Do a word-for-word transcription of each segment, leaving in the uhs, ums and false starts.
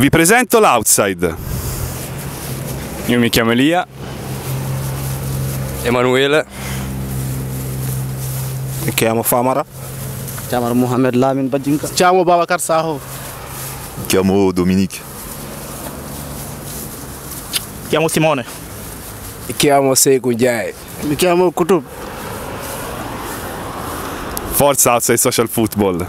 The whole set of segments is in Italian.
Vi presento l'Outside. Io mi chiamo Elia. Emanuele. Mi chiamo Famara. Mi chiamo Mohamed Lamin Bajinka. Mi chiamo Babacar Saho. Mi chiamo Dominique. Mi chiamo Simone. Mi chiamo Sekou Ndiaye. Mi chiamo Kutub. Forza Outside Social Football.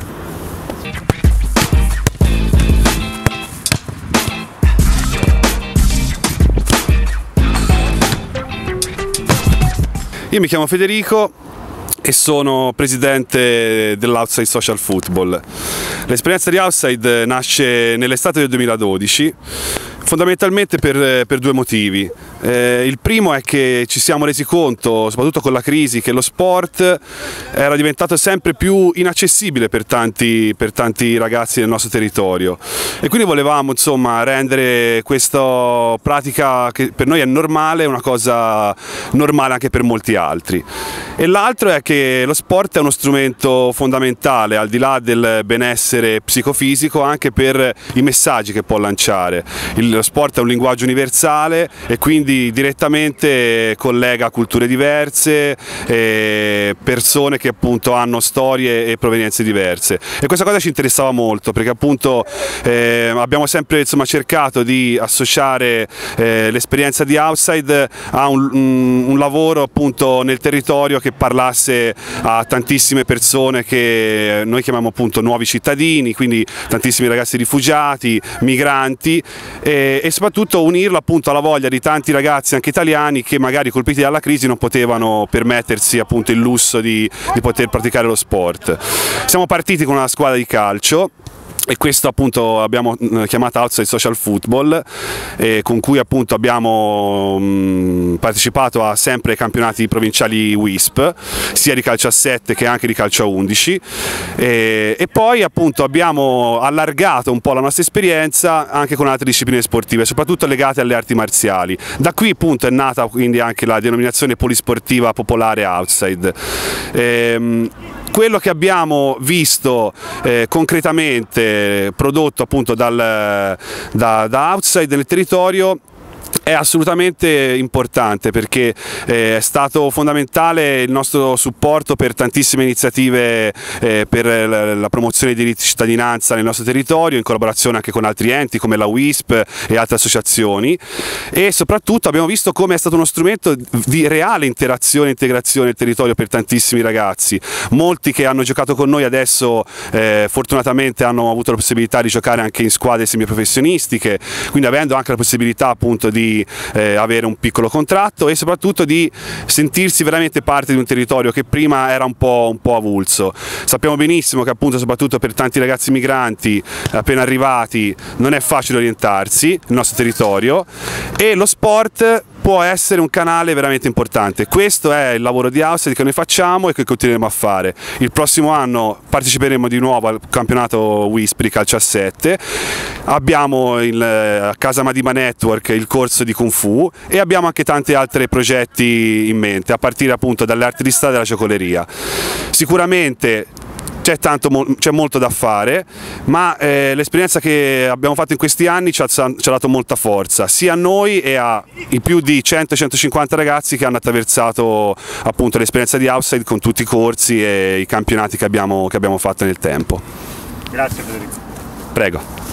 Io mi chiamo Federico e sono presidente dell'Outside Social Football. L'esperienza di Outside nasce nell'estate del duemiladodici, fondamentalmente per, per due motivi. Eh, il primo è che ci siamo resi conto, soprattutto con la crisi, che lo sport era diventato sempre più inaccessibile per tanti, per tanti ragazzi del nostro territorio, e quindi volevamo insomma rendere questa pratica, che per noi è normale, una cosa normale anche per molti altri. E l'altro è che lo sport è uno strumento fondamentale, al di là del benessere psicofisico, anche per i messaggi che può lanciare. Il, lo sport è un linguaggio universale e quindi direttamente collega culture diverse, eh, persone che appunto hanno storie e provenienze diverse, e questa cosa ci interessava molto, perché appunto eh, abbiamo sempre insomma cercato di associare eh, l'esperienza di Outside a un, un, un lavoro appunto nel territorio che parlasse a tantissime persone che noi chiamiamo appunto nuovi cittadini, quindi tantissimi ragazzi rifugiati, migranti, e, e soprattutto unirlo appunto alla voglia di tanti ragazzi anche italiani che magari colpiti dalla crisi non potevano permettersi appunto il lusso di, di poter praticare lo sport. Siamo partiti con una squadra di calcio, e questo appunto abbiamo chiamato Outside Social Football, eh, con cui appunto abbiamo mh, partecipato a sempre campionati provinciali W I S P, sia di calcio a sette che anche di calcio a undici, eh, e poi appunto abbiamo allargato un po' la nostra esperienza anche con altre discipline sportive, soprattutto legate alle arti marziali. Da qui appunto è nata quindi anche la denominazione polisportiva popolare Outside. Eh, Quello che abbiamo visto eh, concretamente prodotto appunto dal, da, da Outside nel territorio è assolutamente importante, perché eh, è stato fondamentale il nostro supporto per tantissime iniziative eh, per la, la promozione dei diritti di cittadinanza nel nostro territorio, in collaborazione anche con altri enti come la W I S P e altre associazioni, e soprattutto abbiamo visto come è stato uno strumento di reale interazione e integrazione del territorio per tantissimi ragazzi. Molti che hanno giocato con noi adesso eh, fortunatamente hanno avuto la possibilità di giocare anche in squadre semiprofessionistiche, quindi avendo anche la possibilità appunto di Eh, avere un piccolo contratto e soprattutto di sentirsi veramente parte di un territorio che prima era un po', un po' avulso. Sappiamo benissimo che appunto soprattutto per tanti ragazzi migranti appena arrivati non è facile orientarsi nel nostro territorio, e lo sport può essere un canale veramente importante. Questo è il lavoro di Outside che noi facciamo e che continueremo a fare. Il prossimo anno parteciperemo di nuovo al campionato W I S P di calcio a sette, abbiamo il, a Casa Madima Network il corso di Kung Fu, e abbiamo anche tanti altri progetti in mente, a partire appunto dalle arti di strada e dalla giocoleria. Sicuramente c'è tanto, c'è molto da fare, ma eh, l'esperienza che abbiamo fatto in questi anni ci ha, ci ha dato molta forza, sia a noi e ai più di cento centocinquanta ragazzi che hanno attraversato appunto l'esperienza di Outside con tutti i corsi e i campionati che abbiamo, che abbiamo fatto nel tempo. Grazie Federico. Prego.